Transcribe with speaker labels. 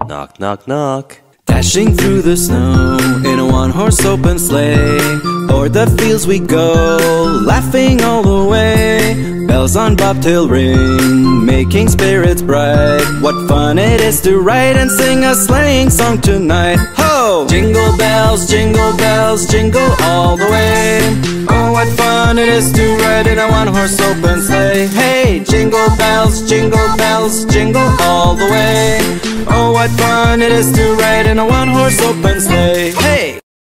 Speaker 1: Knock, knock, knock.
Speaker 2: Dashing through the snow in a one-horse open sleigh, o'er the fields we go, laughing all the way. Bells on bobtail ring, making spirits bright. What fun it is to ride and sing a sleighing song tonight. Ho! Jingle bells, jingle all the way. Oh, what fun it is to ride in a one-horse open sleigh. Hey! Jingle bells, jingle all the way. Oh, what fun it is to ride in a one-horse open sleigh. Hey!